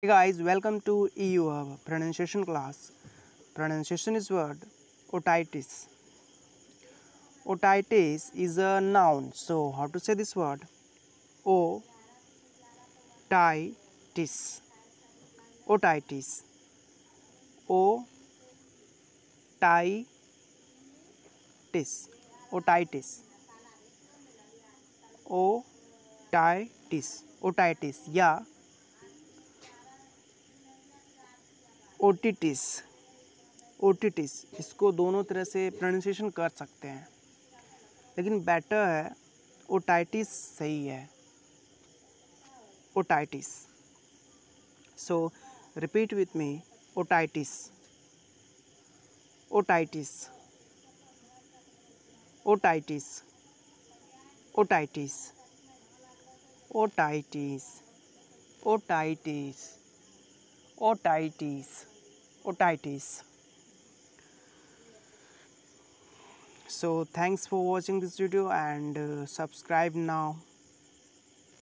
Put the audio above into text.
Hey guys, welcome to eyouhub pronunciation class. Pronunciation is word otitis. Otitis is a noun. So how to say this word? Otitis. Otitis. Otitis. Otitis. Otitis. Otitis या otitis. Otitis इसको दोनों तरह से pronunciation कर सकते हैं, लेकिन better है ओटाइटिस सही है. Otitis. So repeat with me. Otitis. Otitis. Otitis. Otitis. Otitis. Otitis. otitis. Otitis. So thanks for watching this video and subscribe now.